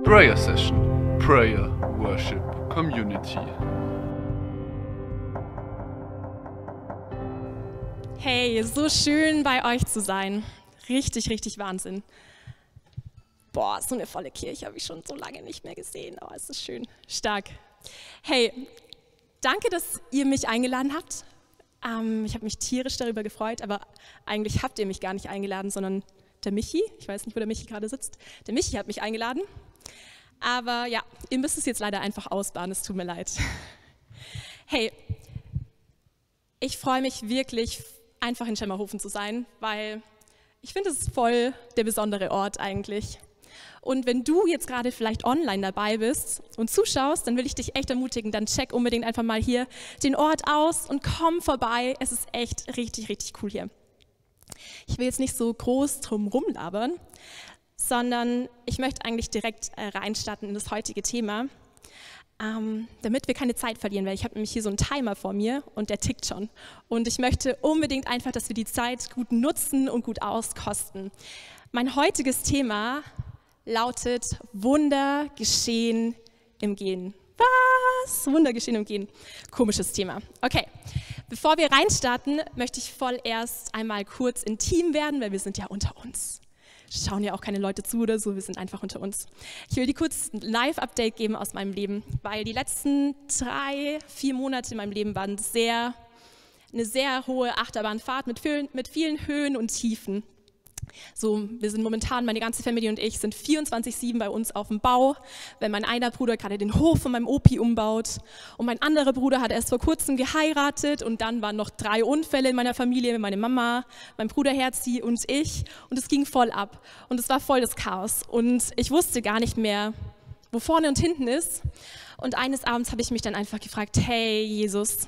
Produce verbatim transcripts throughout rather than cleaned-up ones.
Prayer Session, Prayer, Worship, Community. Hey, so schön bei euch zu sein. Richtig, richtig Wahnsinn. Boah, so eine volle Kirche habe ich schon so lange nicht mehr gesehen, aber es ist schön. Stark. Hey, danke, dass ihr mich eingeladen habt. Ähm, ich habe mich tierisch darüber gefreut, aber eigentlich habt ihr mich gar nicht eingeladen, sondern der Michi, ich weiß nicht, wo der Michi gerade sitzt, der Michi hat mich eingeladen. Aber ja, ihr müsst es jetzt leider einfach ausbaden, es tut mir leid. Hey, ich freue mich wirklich, einfach in Schemmerhofen zu sein, weil ich finde, es ist voll der besondere Ort eigentlich. Und wenn du jetzt gerade vielleicht online dabei bist und zuschaust, dann will ich dich echt ermutigen, dann check unbedingt einfach mal hier den Ort aus und komm vorbei. Es ist echt richtig, richtig cool hier. Ich will jetzt nicht so groß drum rumlabern, sondern ich möchte eigentlich direkt äh, reinstarten in das heutige Thema, ähm, damit wir keine Zeit verlieren, weil ich habe nämlich hier so einen Timer vor mir und der tickt schon. Und ich möchte unbedingt einfach, dass wir die Zeit gut nutzen und gut auskosten. Mein heutiges Thema lautet Wunder geschehen im Gehen. Was? Wunder geschehen im Gehen. Komisches Thema. Okay, bevor wir reinstarten, möchte ich voll erst einmal kurz intim werden, weil wir sind ja unter uns. Schauen ja auch keine Leute zu oder so, wir sind einfach unter uns. Ich will dir kurz ein Live-Update geben aus meinem Leben, weil die letzten drei, vier Monate in meinem Leben waren sehr, eine sehr hohe Achterbahnfahrt mit vielen, mit vielen Höhen und Tiefen. So, wir sind momentan, meine ganze Familie und ich, sind vierundzwanzig sieben bei uns auf dem Bau, weil mein einer Bruder gerade den Hof von meinem Opi umbaut und mein anderer Bruder hat erst vor kurzem geheiratet und dann waren noch drei Unfälle in meiner Familie, meine Mama, mein Bruder Herzi und ich und es ging voll ab und es war voll das Chaos und ich wusste gar nicht mehr, wo vorne und hinten ist und eines Abends habe ich mich dann einfach gefragt, hey Jesus,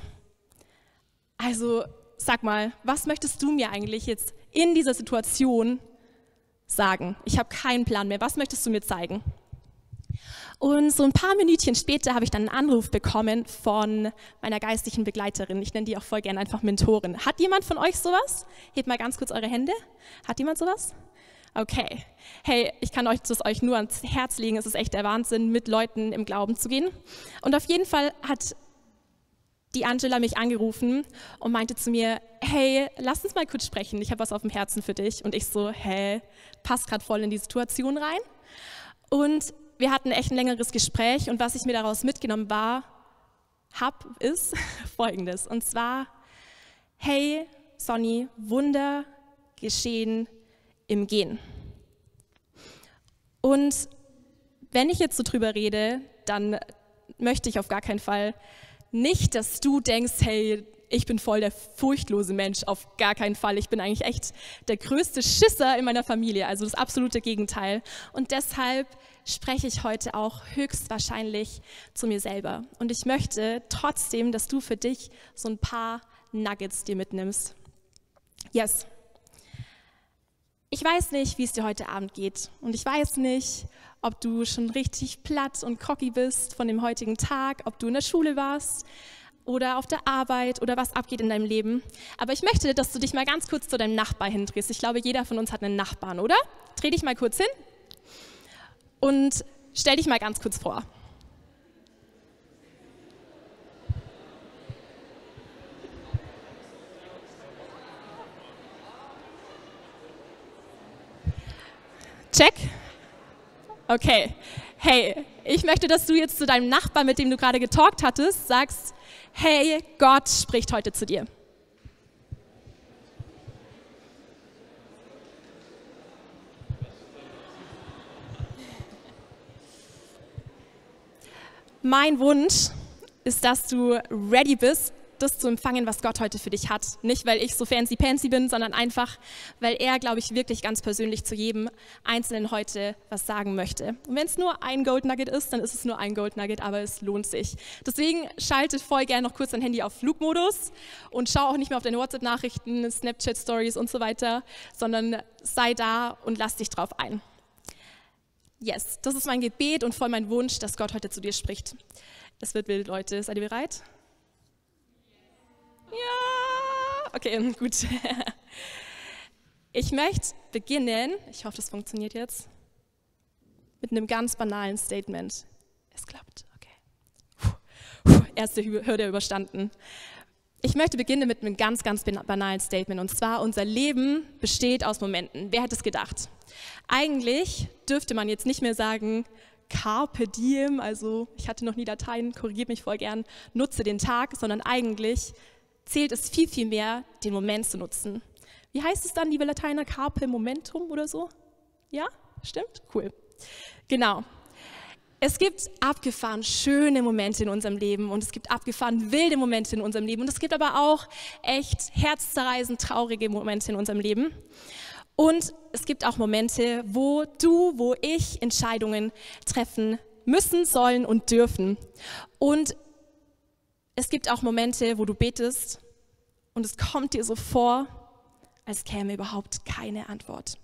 also sag mal, was möchtest du mir eigentlich jetzt in dieser Situation sagen? Ich habe keinen Plan mehr. Was möchtest du mir zeigen? Und so ein paar Minütchen später habe ich dann einen Anruf bekommen von meiner geistlichen Begleiterin. Ich nenne die auch voll gerne einfach Mentorin. Hat jemand von euch sowas? Hebt mal ganz kurz eure Hände. Hat jemand sowas? Okay. Hey, ich kann euch das euch nur ans Herz legen. Es ist echt der Wahnsinn, mit Leuten im Glauben zu gehen. Und auf jeden Fall hat die Angela mich angerufen und meinte zu mir, hey, lass uns mal kurz sprechen, ich habe was auf dem Herzen für dich. Und ich so, hä, passt gerade voll in die Situation rein. Und wir hatten echt ein längeres Gespräch und was ich mir daraus mitgenommen war, hab, ist Folgendes. Und zwar, hey, Sonny, Wunder geschehen im Gehen. Und wenn ich jetzt so drüber rede, dann möchte ich auf gar keinen Fall nicht, dass du denkst, hey, ich bin voll der furchtlose Mensch, auf gar keinen Fall. Ich bin eigentlich echt der größte Schisser in meiner Familie, also das absolute Gegenteil. Und deshalb spreche ich heute auch höchstwahrscheinlich zu mir selber. Und ich möchte trotzdem, dass du für dich so ein paar Nuggets dir mitnimmst. Yes. Ich weiß nicht, wie es dir heute Abend geht. Und ich weiß nicht, ob du schon richtig platt und groggy bist von dem heutigen Tag, ob du in der Schule warst oder auf der Arbeit oder was abgeht in deinem Leben. Aber ich möchte, dass du dich mal ganz kurz zu deinem Nachbar hindrehst. Ich glaube, jeder von uns hat einen Nachbarn, oder? Dreh dich mal kurz hin und stell dich mal ganz kurz vor. Check. Okay. Hey, ich möchte, dass du jetzt zu deinem Nachbarn, mit dem du gerade getalkt hattest, sagst, hey, Gott spricht heute zu dir. Mein Wunsch ist, dass du ready bist, das zu empfangen, was Gott heute für dich hat. Nicht, weil ich so fancy-pansy bin, sondern einfach, weil er, glaube ich, wirklich ganz persönlich zu jedem Einzelnen heute was sagen möchte. Und wenn es nur ein Gold Nugget ist, dann ist es nur ein Gold Nugget, aber es lohnt sich. Deswegen schalte voll gerne noch kurz dein Handy auf Flugmodus und schau auch nicht mehr auf deine WhatsApp-Nachrichten, Snapchat-Stories und so weiter, sondern sei da und lass dich drauf ein. Yes, das ist mein Gebet und voll mein Wunsch, dass Gott heute zu dir spricht. Es wird wild, Leute. Seid ihr bereit? Ja, okay, gut. Ich möchte beginnen, ich hoffe, das funktioniert jetzt. mit einem ganz banalen Statement. Es klappt, okay. Puh, puh, erste Hürde überstanden. Ich möchte beginnen mit einem ganz, ganz banalen Statement. Und zwar, unser Leben besteht aus Momenten. Wer hätte es gedacht? Eigentlich dürfte man jetzt nicht mehr sagen, Carpe diem, also ich hatte noch nie Latein, korrigiert mich voll gern, nutze den Tag, sondern eigentlich zählt es viel, viel mehr, den Moment zu nutzen. Wie heißt es dann, liebe Lateiner? Carpe momentum oder so? Ja? Stimmt? Cool. Genau. Es gibt abgefahren schöne Momente in unserem Leben und es gibt abgefahren wilde Momente in unserem Leben und es gibt aber auch echt herzzerreißend traurige Momente in unserem Leben. Und es gibt auch Momente, wo du, wo ich Entscheidungen treffen müssen, sollen und dürfen. Und es gibt auch Momente, wo du betest und es kommt dir so vor, als käme überhaupt keine Antwort.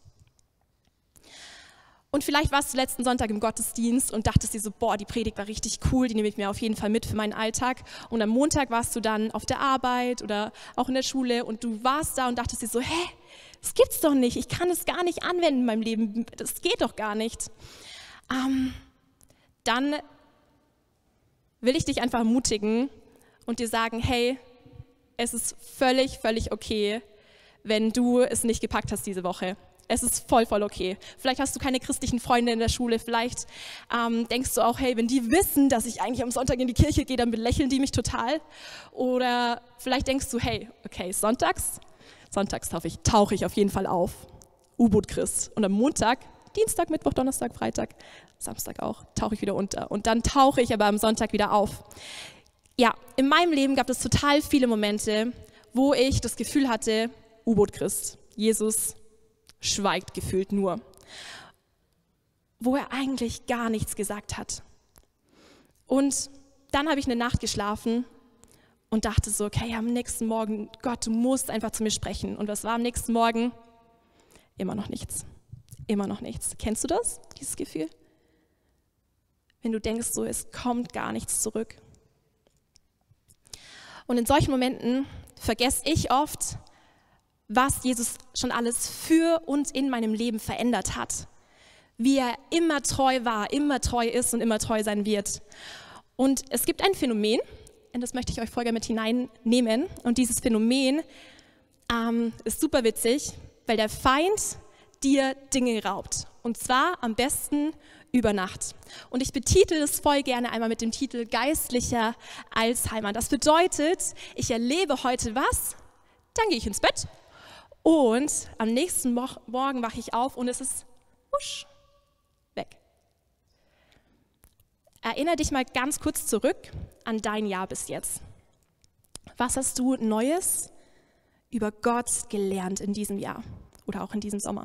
Und vielleicht warst du letzten Sonntag im Gottesdienst und dachtest dir so, boah, die Predigt war richtig cool, die nehme ich mir auf jeden Fall mit für meinen Alltag. Und am Montag warst du dann auf der Arbeit oder auch in der Schule und du warst da und dachtest dir so, hä, das gibt's doch nicht, ich kann es gar nicht anwenden in meinem Leben, das geht doch gar nicht. Ähm, dann will ich dich einfach ermutigen und dir sagen, hey, es ist völlig, völlig okay, wenn du es nicht gepackt hast diese Woche. Es ist voll, voll okay. Vielleicht hast du keine christlichen Freunde in der Schule, vielleicht ähm, denkst du auch, hey, wenn die wissen, dass ich eigentlich am Sonntag in die Kirche gehe, dann belächeln die mich total. Oder vielleicht denkst du, hey, okay, sonntags, sonntags tauche ich, tauche ich auf jeden Fall auf, U-Boot-Christ. Und am Montag, Dienstag, Mittwoch, Donnerstag, Freitag, Samstag auch, tauche ich wieder unter. Und dann tauche ich aber am Sonntag wieder auf. Ja, in meinem Leben gab es total viele Momente, wo ich das Gefühl hatte, U-Boot-Christ, Jesus schweigt gefühlt nur, wo er eigentlich gar nichts gesagt hat. Und dann habe ich eine Nacht geschlafen und dachte so, okay, am nächsten Morgen, Gott, du musst einfach zu mir sprechen. Und was war am nächsten Morgen? Immer noch nichts. Immer noch nichts. Kennst du das, dieses Gefühl? Wenn du denkst, so, es kommt gar nichts zurück. Und in solchen Momenten vergesse ich oft, was Jesus schon alles für und in meinem Leben verändert hat. Wie er immer treu war, immer treu ist und immer treu sein wird. Und es gibt ein Phänomen, und das möchte ich euch vorher mit hineinnehmen. Und dieses Phänomen ähm, ist super witzig, weil der Feind dir Dinge raubt. Und zwar am besten über Nacht. Und ich betitel es voll gerne einmal mit dem Titel geistlicher Alzheimer. Das bedeutet, ich erlebe heute was, dann gehe ich ins Bett. Und am nächsten Mo- Morgen wache ich auf und es ist wusch, weg. Erinnere dich mal ganz kurz zurück an dein Jahr bis jetzt. Was hast du Neues über Gott gelernt in diesem Jahr oder auch in diesem Sommer?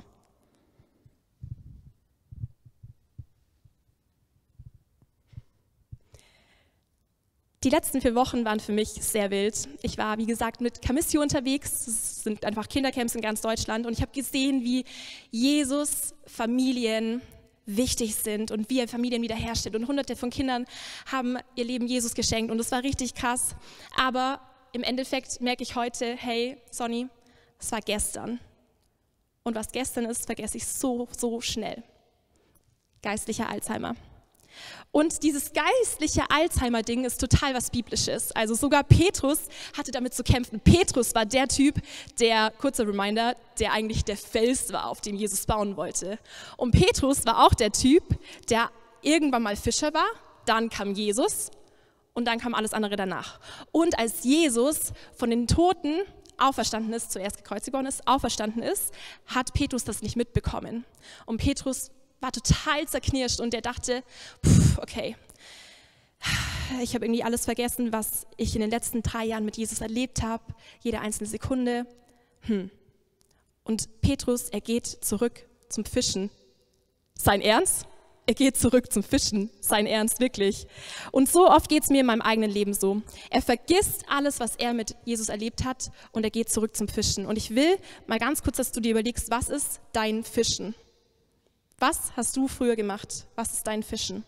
Die letzten vier Wochen waren für mich sehr wild. Ich war, wie gesagt, mit Camissio unterwegs. Das sind einfach Kindercamps in ganz Deutschland. Und ich habe gesehen, wie Jesus Familien wichtig sind und wie er Familien wiederherstellt. Und hunderte von Kindern haben ihr Leben Jesus geschenkt. Und das war richtig krass. Aber im Endeffekt merke ich heute, hey, Sonny, das war gestern. Und was gestern ist, vergesse ich so, so schnell. Geistlicher Alzheimer. Und dieses geistliche Alzheimer-Ding ist total was Biblisches. Also sogar Petrus hatte damit zu kämpfen. Petrus war der Typ, der, kurzer Reminder, der eigentlich der Fels war, auf dem Jesus bauen wollte. Und Petrus war auch der Typ, der irgendwann mal Fischer war, dann kam Jesus und dann kam alles andere danach. Und als Jesus von den Toten auferstanden ist, zuerst gekreuzigt worden ist, auferstanden ist, hat Petrus das nicht mitbekommen. Und Petrus war total zerknirscht und der dachte, pff, okay, ich habe irgendwie alles vergessen, was ich in den letzten drei Jahren mit Jesus erlebt habe, jede einzelne Sekunde. Hm. Und Petrus, er geht zurück zum Fischen. Sein Ernst? Er geht zurück zum Fischen. Sein Ernst, wirklich. Und so oft geht es mir in meinem eigenen Leben so. Er vergisst alles, was er mit Jesus erlebt hat und er geht zurück zum Fischen. Und ich will mal ganz kurz, dass du dir überlegst, was ist dein Fischen? Was hast du früher gemacht? Was ist dein Fischen?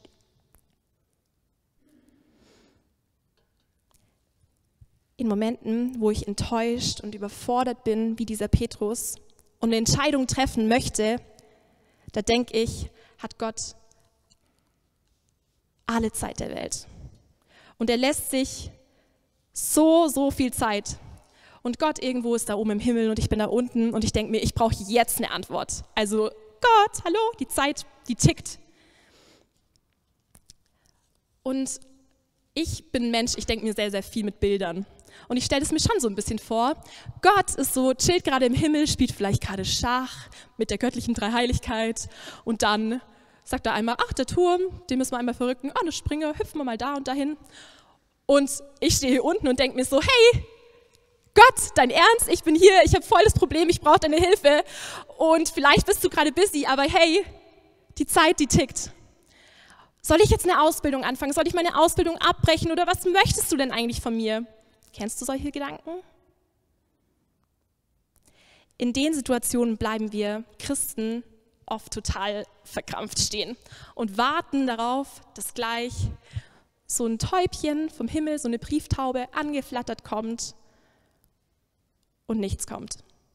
In Momenten, wo ich enttäuscht und überfordert bin, wie dieser Petrus, und eine Entscheidung treffen möchte, da denke ich, hat Gott alle Zeit der Welt. Und er lässt sich so, so viel Zeit. Und Gott irgendwo ist da oben im Himmel und ich bin da unten und ich denke mir, ich brauche jetzt eine Antwort. Also Gott, hallo, die Zeit, die tickt. Und ich bin ein Mensch, ich denke mir sehr, sehr viel mit Bildern. Und ich stelle es mir schon so ein bisschen vor, Gott ist so, chillt gerade im Himmel, spielt vielleicht gerade Schach mit der göttlichen Dreiheiligkeit und dann sagt er einmal, ach, der Turm, den müssen wir einmal verrücken, ah, eine Springe, hüpfen wir mal da und dahin. Und ich stehe hier unten und denke mir so, hey, Gott, dein Ernst, ich bin hier, ich habe voll das Problem, ich brauche deine Hilfe und vielleicht bist du gerade busy, aber hey, die Zeit, die tickt. Soll ich jetzt eine Ausbildung anfangen? Soll ich meine Ausbildung abbrechen oder was möchtest du denn eigentlich von mir? Kennst du solche Gedanken? In den Situationen bleiben wir Christen oft total verkrampft stehen und warten darauf, dass gleich so ein Täubchen vom Himmel, so eine Brieftaube angeflattert kommt und nichts kommt.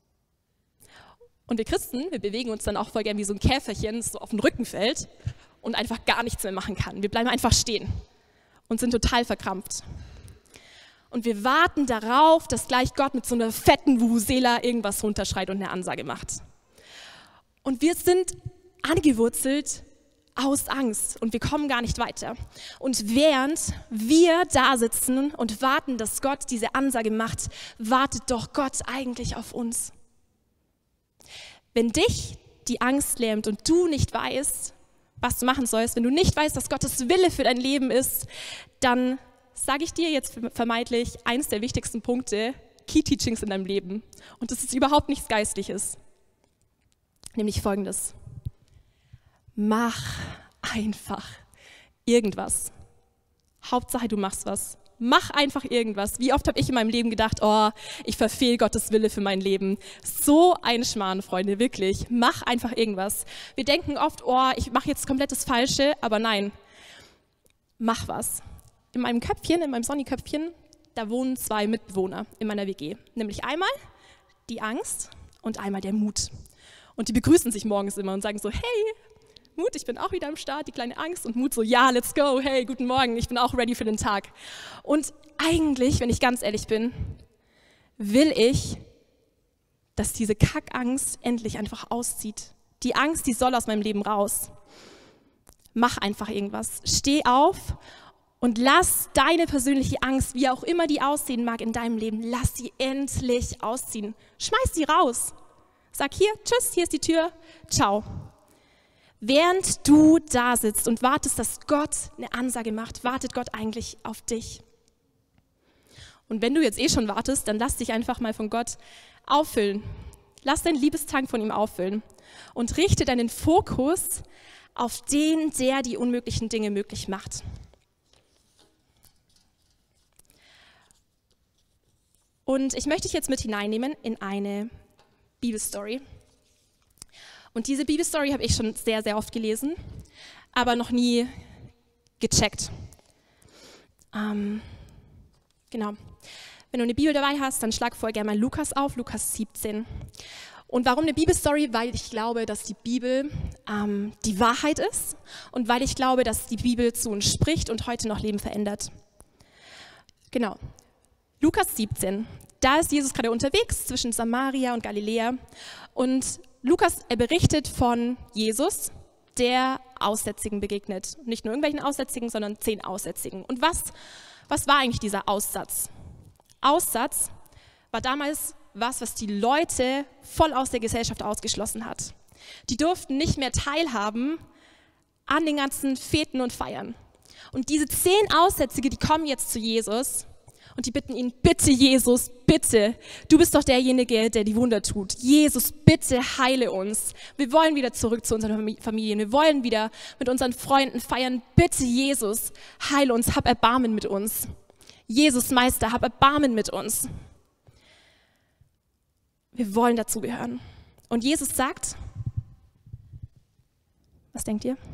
Und wir Christen, wir bewegen uns dann auch voll gern wie so ein Käferchen, das so auf den Rücken fällt und einfach gar nichts mehr machen kann. Wir bleiben einfach stehen und sind total verkrampft. Und wir warten darauf, dass gleich Gott mit so einer fetten Vuvuzela irgendwas runterschreit und eine Ansage macht. Und wir sind angewurzelt aus Angst und wir kommen gar nicht weiter. Und während wir da sitzen und warten, dass Gott diese Ansage macht, wartet doch Gott eigentlich auf uns. Wenn dich die Angst lähmt und du nicht weißt, was du machen sollst, wenn du nicht weißt, dass Gottes Wille für dein Leben ist, dann sage ich dir jetzt vermeintlich eines der wichtigsten Punkte, Key Teachings in deinem Leben. Und das ist überhaupt nichts Geistliches. Nämlich folgendes. Mach einfach irgendwas. Hauptsache, du machst was. Mach einfach irgendwas. Wie oft habe ich in meinem Leben gedacht, oh, ich verfehle Gottes Wille für mein Leben. So ein Schmarrn, Freunde, wirklich. Mach einfach irgendwas. Wir denken oft, oh, ich mache jetzt komplett das Falsche, aber nein, mach was. In meinem Köpfchen, in meinem Sonny-Köpfchen, da wohnen zwei Mitbewohner in meiner W G. Nämlich einmal die Angst und einmal der Mut. Und die begrüßen sich morgens immer und sagen so, hey, Mut, ich bin auch wieder am Start, die kleine Angst. Und Mut so, ja, let's go, hey, guten Morgen, ich bin auch ready für den Tag. Und eigentlich, wenn ich ganz ehrlich bin, will ich, dass diese Kackangst endlich einfach auszieht. Die Angst, die soll aus meinem Leben raus. Mach einfach irgendwas. Steh auf und lass deine persönliche Angst, wie auch immer die aussehen mag in deinem Leben, lass sie endlich ausziehen. Schmeiß sie raus. Sag hier, tschüss, hier ist die Tür, ciao. Während du da sitzt und wartest, dass Gott eine Ansage macht, wartet Gott eigentlich auf dich. Und wenn du jetzt eh schon wartest, dann lass dich einfach mal von Gott auffüllen. Lass deinen Liebestank von ihm auffüllen und richte deinen Fokus auf den, der die unmöglichen Dinge möglich macht. Und ich möchte dich jetzt mit hineinnehmen in eine Bibelstory. Und diese Bibelstory habe ich schon sehr, sehr oft gelesen, aber noch nie gecheckt. Ähm, genau. Wenn du eine Bibel dabei hast, dann schlag vorher gerne mal Lukas auf, Lukas siebzehn. Und warum eine Bibelstory? Weil ich glaube, dass die Bibel ähm, die Wahrheit ist und weil ich glaube, dass die Bibel zu uns spricht und heute noch Leben verändert. Genau. Lukas siebzehn. Da ist Jesus gerade unterwegs zwischen Samaria und Galiläa und Lukas, er berichtet von Jesus, der Aussätzigen begegnet. Nicht nur irgendwelchen Aussätzigen, sondern zehn Aussätzigen. Und was, was war eigentlich dieser Aussatz? Aussatz war damals was, was die Leute voll aus der Gesellschaft ausgeschlossen hat. Die durften nicht mehr teilhaben an den ganzen Feten und Feiern. Und diese zehn Aussätzige, die kommen jetzt zu Jesus und die bitten ihn, bitte Jesus, bitte, du bist doch derjenige, der die Wunder tut. Jesus, bitte heile uns. Wir wollen wieder zurück zu unseren Familien. Wir wollen wieder mit unseren Freunden feiern. Bitte Jesus, heile uns, hab Erbarmen mit uns. Jesus, Meister, hab Erbarmen mit uns. Wir wollen dazugehören. Und Jesus sagt, was denkt ihr?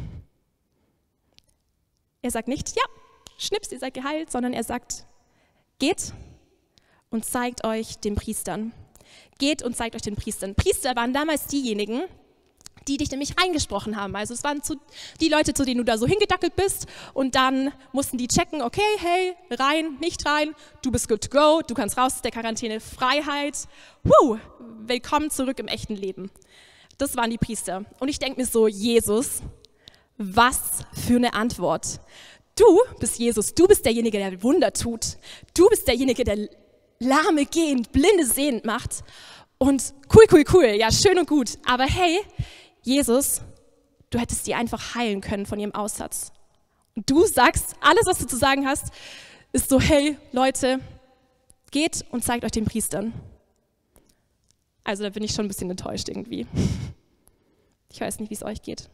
Er sagt nicht, ja, schnips, ihr seid geheilt, sondern er sagt, geht und zeigt euch den Priestern. Geht und zeigt euch den Priestern. Priester waren damals diejenigen, die dich nämlich eingesprochen haben. Also es waren zu, die Leute, zu denen du da so hingedackelt bist und dann mussten die checken, okay, hey, rein, nicht rein, du bist good to go, du kannst raus aus der Quarantäne, Freiheit, Woo, willkommen zurück im echten Leben. Das waren die Priester. Und ich denke mir so, Jesus, was für eine Antwort. Du bist Jesus, du bist derjenige, der Wunder tut. Du bist derjenige, der Lahme gehend, Blinde sehend macht. Und cool, cool, cool, ja, schön und gut. Aber hey, Jesus, du hättest die einfach heilen können von ihrem Aussatz. Und du sagst, alles, was du zu sagen hast, ist so, hey, Leute, geht und zeigt euch den Priestern. Also da bin ich schon ein bisschen enttäuscht irgendwie. Ich weiß nicht, wie es euch geht.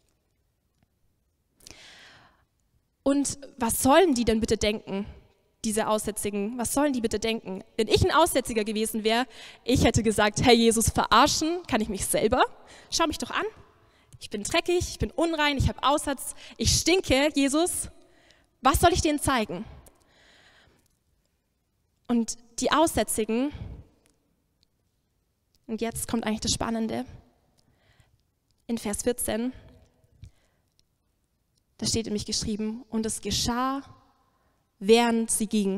Und was sollen die denn bitte denken, diese Aussätzigen? Was sollen die bitte denken? Wenn ich ein Aussätziger gewesen wäre, ich hätte gesagt, hey Jesus, verarschen kann ich mich selber? Schau mich doch an. Ich bin dreckig, ich bin unrein, ich habe Aussatz, ich stinke, Jesus. Was soll ich denen zeigen? Und die Aussätzigen, und jetzt kommt eigentlich das Spannende, in Vers vierzehn, da steht nämlich geschrieben, und es geschah, während sie gingen.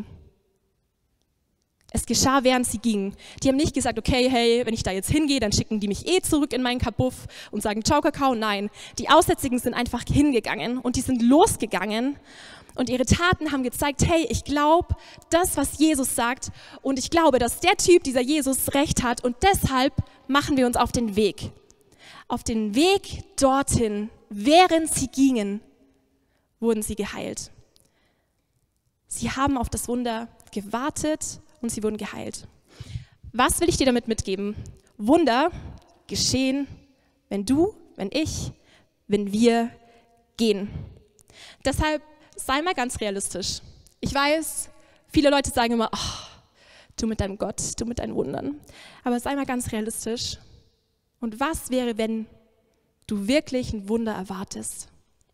Es geschah, während sie gingen. Die haben nicht gesagt, okay, hey, wenn ich da jetzt hingehe, dann schicken die mich eh zurück in meinen Kabuff und sagen, ciao, Kakao. Nein, die Aussätzigen sind einfach hingegangen und die sind losgegangen und ihre Taten haben gezeigt, hey, ich glaube das, was Jesus sagt und ich glaube, dass der Typ, dieser Jesus, recht hat und deshalb machen wir uns auf den Weg. Auf den Weg dorthin, während sie gingen, wurden sie geheilt. Sie haben auf das Wunder gewartet und sie wurden geheilt. Was will ich dir damit mitgeben? Wunder geschehen, wenn du, wenn ich, wenn wir gehen. Deshalb sei mal ganz realistisch. Ich weiß, viele Leute sagen immer, oh, du mit deinem Gott, du mit deinen Wundern. Aber sei mal ganz realistisch. Und was wäre, wenn du wirklich ein Wunder erwartest?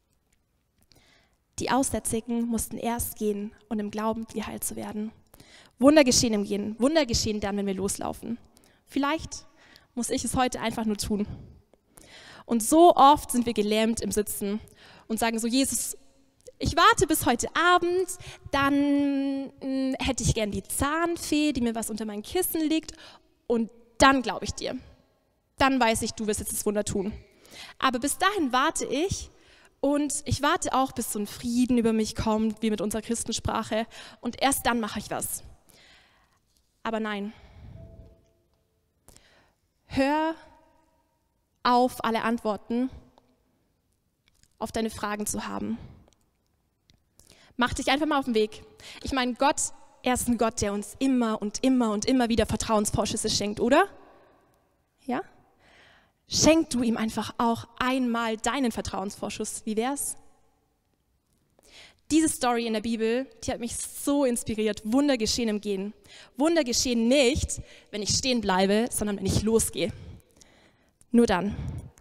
Die Aussätzigen mussten erst gehen und im Glauben geheilt zu werden. Wunder geschehen im Gehen, Wunder geschehen dann, wenn wir loslaufen. Vielleicht muss ich es heute einfach nur tun. Und so oft sind wir gelähmt im Sitzen und sagen so, Jesus, ich warte bis heute Abend, dann mh, hätte ich gern die Zahnfee, die mir was unter mein Kissen legt und dann glaube ich dir. Dann weiß ich, du wirst jetzt das Wunder tun. Aber bis dahin warte ich und ich warte auch, bis so ein Frieden über mich kommt, wie mit unserer Christensprache und erst dann mache ich was. Aber nein. Hör auf, alle Antworten auf deine Fragen zu haben. Mach dich einfach mal auf den Weg. Ich meine, Gott, er ist ein Gott, der uns immer und immer und immer wieder Vertrauensvorschüsse schenkt, oder? Ja? Schenk du ihm einfach auch einmal deinen Vertrauensvorschuss. Wie wär's? Diese Story in der Bibel, die hat mich so inspiriert. Wunder geschehen im Gehen. Wunder geschehen nicht, wenn ich stehen bleibe, sondern wenn ich losgehe. Nur dann.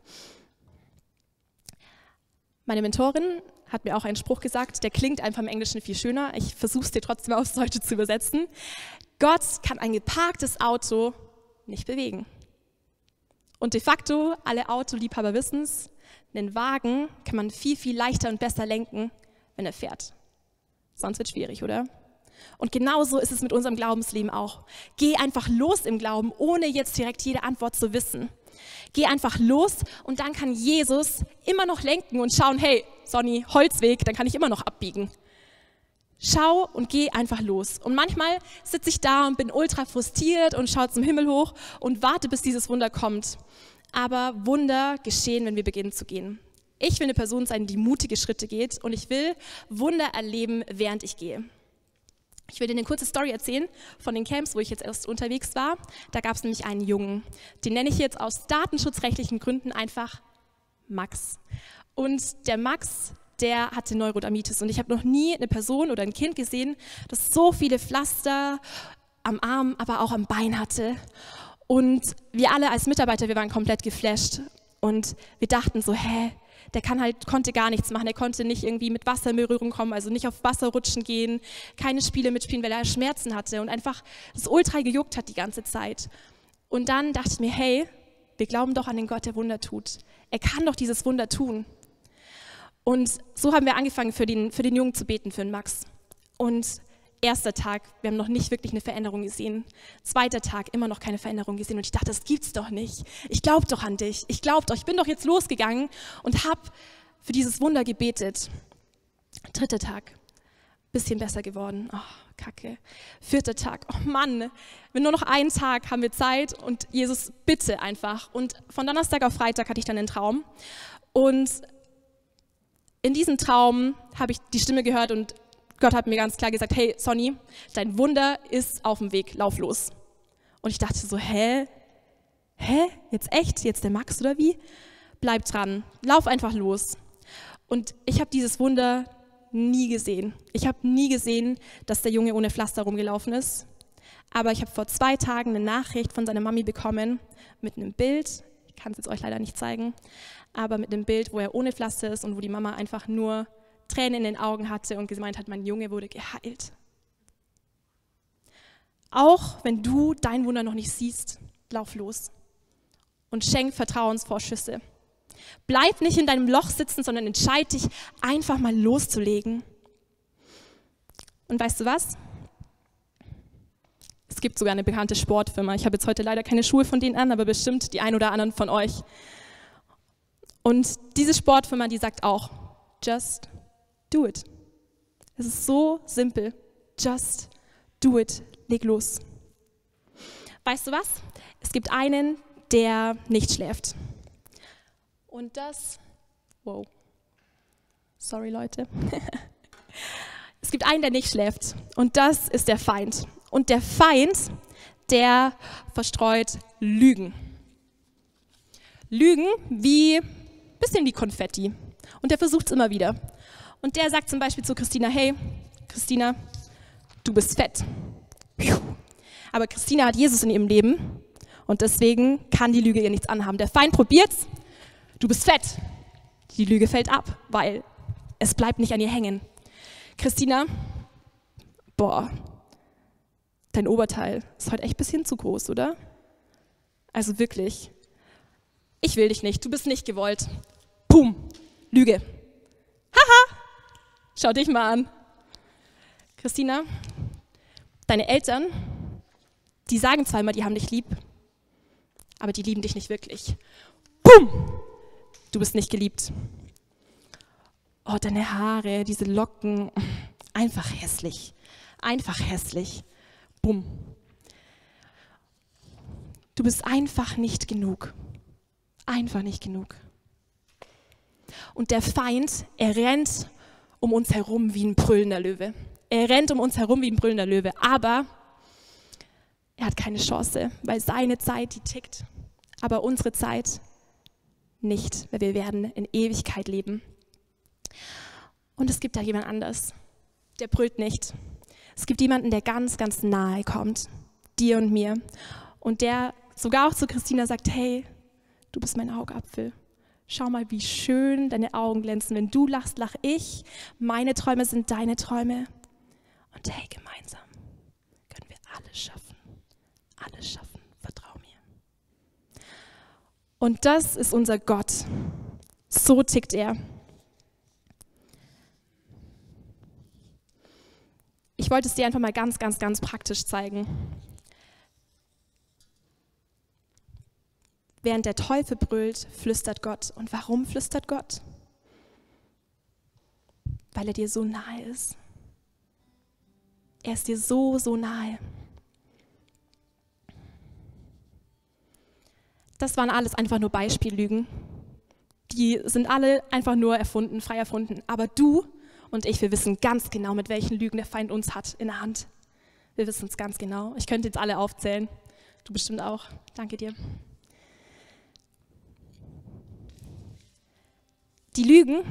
Meine Mentorin hat mir auch einen Spruch gesagt, der klingt einfach im Englischen viel schöner. Ich versuche es dir trotzdem aufs Deutsche zu übersetzen. Gott kann ein geparktes Auto nicht bewegen. Und de facto, alle Autoliebhaber wissen es, einen Wagen kann man viel, viel leichter und besser lenken, wenn er fährt. Sonst wird es schwierig, oder? Und genauso ist es mit unserem Glaubensleben auch. Geh einfach los im Glauben, ohne jetzt direkt jede Antwort zu wissen. Geh einfach los und dann kann Jesus immer noch lenken und schauen, hey, Sonny, Holzweg, dann kann ich immer noch abbiegen. Schau und geh einfach los. Und manchmal sitze ich da und bin ultra frustriert und schaue zum Himmel hoch und warte, bis dieses Wunder kommt. Aber Wunder geschehen, wenn wir beginnen zu gehen. Ich will eine Person sein, die mutige Schritte geht und ich will Wunder erleben, während ich gehe. Ich will dir eine kurze Story erzählen von den Camps, wo ich jetzt erst unterwegs war. Da gab es nämlich einen Jungen, den nenne ich jetzt aus datenschutzrechtlichen Gründen einfach Max. Und der Max, der hatte Neurodermitis und ich habe noch nie eine Person oder ein Kind gesehen, das so viele Pflaster am Arm, aber auch am Bein hatte. Und wir alle als Mitarbeiter, wir waren komplett geflasht und wir dachten so, hä, der kann halt, konnte gar nichts machen, er konnte nicht irgendwie mit Wasser in Berührung kommen, also nicht auf Wasser rutschen gehen, keine Spiele mitspielen, weil er Schmerzen hatte und einfach das ultra gejuckt hat die ganze Zeit. Und dann dachte ich mir, hey, wir glauben doch an den Gott, der Wunder tut. Er kann doch dieses Wunder tun. Und so haben wir angefangen, für den, für den Jungen zu beten, für den Max. Und erster Tag, wir haben noch nicht wirklich eine Veränderung gesehen. Zweiter Tag, immer noch keine Veränderung gesehen. Und ich dachte, das gibt's doch nicht. Ich glaube doch an dich. Ich glaube doch, ich bin doch jetzt losgegangen und habe für dieses Wunder gebetet. Dritter Tag, bisschen besser geworden. Oh, Kacke. Vierter Tag, oh Mann, wenn nur noch einen Tag haben wir Zeit und Jesus, bitte einfach. Und von Donnerstag auf Freitag hatte ich dann einen Traum. Und in diesem Traum habe ich die Stimme gehört und Gott hat mir ganz klar gesagt, hey Sonny, dein Wunder ist auf dem Weg, lauf los. Und ich dachte so, hä? Hä? Jetzt echt? Jetzt der Max oder wie? Bleib dran, lauf einfach los. Und ich habe dieses Wunder nie gesehen. Ich habe nie gesehen, dass der Junge ohne Pflaster rumgelaufen ist. Aber ich habe vor zwei Tagen eine Nachricht von seiner Mami bekommen mit einem Bild. Ich kann es jetzt euch leider nicht zeigen, aber mit einem Bild, wo er ohne Pflaster ist und wo die Mama einfach nur Tränen in den Augen hatte und gemeint hat, mein Junge wurde geheilt. Auch wenn du dein Wunder noch nicht siehst, lauf los und schenk Vertrauensvorschüsse. Bleib nicht in deinem Loch sitzen, sondern entscheid dich, einfach mal loszulegen. Und weißt du was? Es gibt sogar eine bekannte Sportfirma. Ich habe jetzt heute leider keine Schuhe von denen an, aber bestimmt die ein oder anderen von euch. Und diese Sportfirma, die sagt auch, just do it. Es ist so simpel. Just do it. Leg los. Weißt du was? Es gibt einen, der nicht schläft. Und das, wow, sorry Leute. Es gibt einen, der nicht schläft. Und das ist der Feind. Und der Feind, der verstreut Lügen. Lügen wie, bisschen wie Konfetti. Und der versucht es immer wieder. Und der sagt zum Beispiel zu Christina, hey, Christina, du bist fett. Aber Christina hat Jesus in ihrem Leben und deswegen kann die Lüge ihr nichts anhaben. Der Feind probiert's, du bist fett. Die Lüge fällt ab, weil es bleibt nicht an ihr hängen. Christina, boah, dein Oberteil ist heute echt ein bisschen zu groß, oder? Also wirklich, ich will dich nicht, du bist nicht gewollt. Pum, Lüge. Haha, schau dich mal an. Christina, deine Eltern, die sagen zwar immer, die haben dich lieb, aber die lieben dich nicht wirklich. Pum, du bist nicht geliebt. Oh, deine Haare, diese Locken, einfach hässlich, einfach hässlich. Bumm. Du bist einfach nicht genug, einfach nicht genug. Und der Feind, er rennt um uns herum wie ein brüllender Löwe. Er rennt um uns herum wie ein brüllender Löwe, aber er hat keine Chance, weil seine Zeit, die tickt, aber unsere Zeit nicht, weil wir werden in Ewigkeit leben. Und es gibt da jemand anders, der brüllt nicht. Es gibt jemanden, der ganz, ganz nahe kommt, dir und mir. Und der sogar auch zu Christina sagt, hey, du bist mein Augapfel. Schau mal, wie schön deine Augen glänzen. Wenn du lachst, lach ich. Meine Träume sind deine Träume. Und hey, gemeinsam können wir alles schaffen. Alles schaffen. Vertrau mir. Und das ist unser Gott. So tickt er. Ich wollte es dir einfach mal ganz, ganz, ganz praktisch zeigen. Während der Teufel brüllt, flüstert Gott. Und warum flüstert Gott? Weil er dir so nahe ist. Er ist dir so, so nahe. Das waren alles einfach nur Beispiellügen. Die sind alle einfach nur erfunden, frei erfunden. Aber du und ich, wir wissen ganz genau, mit welchen Lügen der Feind uns hat in der Hand. Wir wissen es ganz genau. Ich könnte jetzt alle aufzählen. Du bestimmt auch. Danke dir. Die Lügen,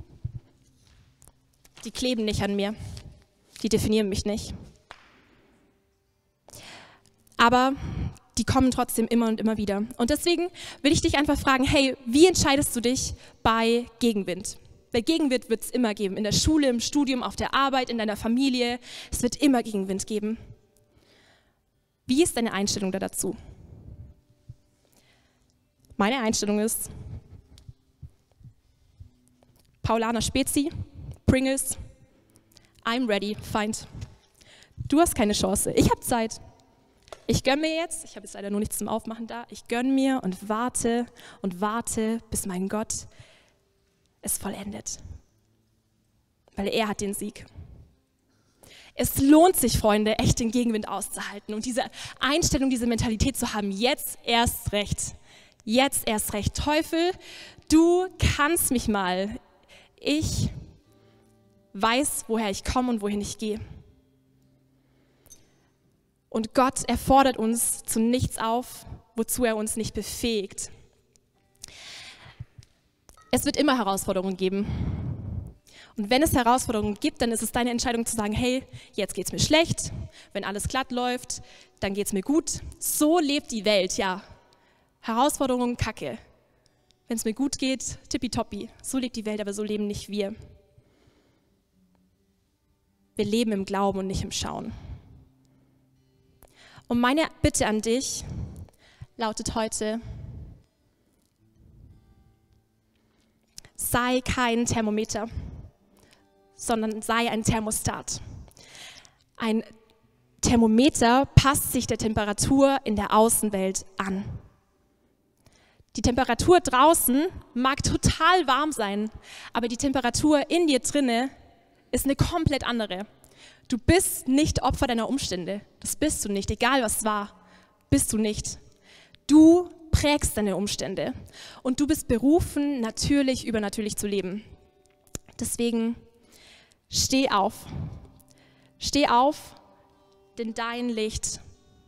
die kleben nicht an mir. Die definieren mich nicht. Aber die kommen trotzdem immer und immer wieder. Und deswegen will ich dich einfach fragen, hey, wie entscheidest du dich bei Gegenwind? Weil Gegenwind wird es immer geben. In der Schule, im Studium, auf der Arbeit, in deiner Familie. Es wird immer Gegenwind geben. Wie ist deine Einstellung da dazu? Meine Einstellung ist, Paulaner Spezi, Pringles, I'm ready, Feind. Du hast keine Chance, ich habe Zeit. Ich gönne mir jetzt, ich habe jetzt leider nur nichts zum Aufmachen da, ich gönne mir und warte und warte, bis mein Gott es vollendet. Weil er hat den Sieg. Es lohnt sich, Freunde, echt den Gegenwind auszuhalten und diese Einstellung, diese Mentalität zu haben, jetzt erst recht. Jetzt erst recht. Teufel, du kannst mich mal. Ich weiß, woher ich komme und wohin ich gehe. Und Gott, er fordert uns zu nichts auf, wozu er uns nicht befähigt. Es wird immer Herausforderungen geben. Und wenn es Herausforderungen gibt, dann ist es deine Entscheidung zu sagen, hey, jetzt geht es mir schlecht, wenn alles glatt läuft, dann geht es mir gut. So lebt die Welt, ja. Herausforderungen, Kacke. Wenn es mir gut geht, tippitoppi. So lebt die Welt, aber so leben nicht wir. Wir leben im Glauben und nicht im Schauen. Und meine Bitte an dich lautet heute, sei kein Thermometer, sondern sei ein Thermostat. Ein Thermometer passt sich der Temperatur in der Außenwelt an. Die Temperatur draußen mag total warm sein, aber die Temperatur in dir drinne ist eine komplett andere. Du bist nicht Opfer deiner Umstände. Das bist du nicht, egal was war, bist du nicht. Du prägst deine Umstände und du bist berufen, natürlich übernatürlich zu leben. Deswegen steh auf. Steh auf, denn dein Licht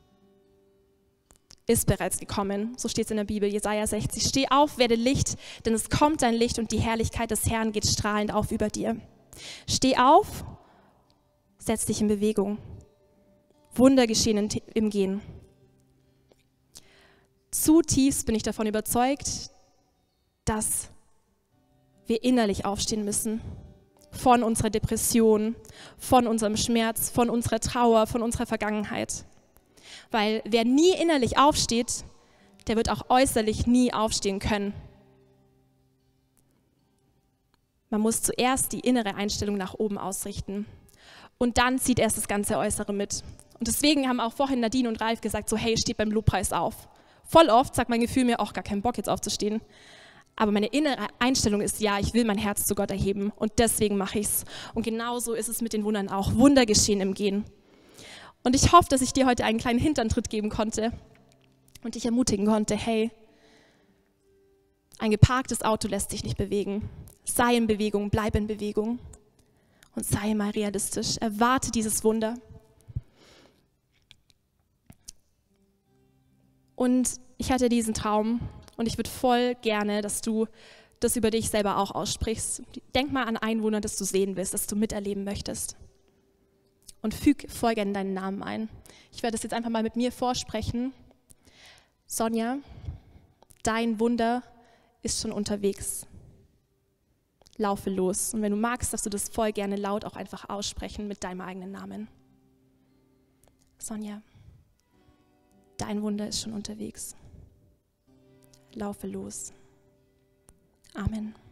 ist bereits gekommen. So steht es in der Bibel, Jesaja sechzig. Steh auf, werde Licht, denn es kommt dein Licht und die Herrlichkeit des Herrn geht strahlend auf über dir. Steh auf, setz dich in Bewegung. Wunder geschehen im Gehen. Zutiefst bin ich davon überzeugt, dass wir innerlich aufstehen müssen. Von unserer Depression, von unserem Schmerz, von unserer Trauer, von unserer Vergangenheit. Weil wer nie innerlich aufsteht, der wird auch äußerlich nie aufstehen können. Man muss zuerst die innere Einstellung nach oben ausrichten und dann zieht erst das ganze Äußere mit. Und deswegen haben auch vorhin Nadine und Ralf gesagt, so hey, steht beim Lobpreis auf. Voll oft sagt mein Gefühl mir, auch gar keinen Bock jetzt aufzustehen. Aber meine innere Einstellung ist, ja, ich will mein Herz zu Gott erheben und deswegen mache ich es. Und genauso ist es mit den Wundern auch. Wunder geschehen im Gehen. Und ich hoffe, dass ich dir heute einen kleinen Hinterntritt geben konnte und dich ermutigen konnte, hey, ein geparktes Auto lässt sich nicht bewegen. Sei in Bewegung, bleib in Bewegung und sei mal realistisch. Erwarte dieses Wunder. Und ich hatte diesen Traum und ich würde voll gerne, dass du das über dich selber auch aussprichst. Denk mal an ein Wunder, das du sehen willst, das du miterleben möchtest. Und füg voll gerne deinen Namen ein. Ich werde das jetzt einfach mal mit mir vorsprechen. Sonja, dein Wunder ist schon unterwegs. Laufe los. Und wenn du magst, darfst du das voll gerne laut auch einfach aussprechen mit deinem eigenen Namen. Sonja, dein Wunder ist schon unterwegs. Laufe los. Amen.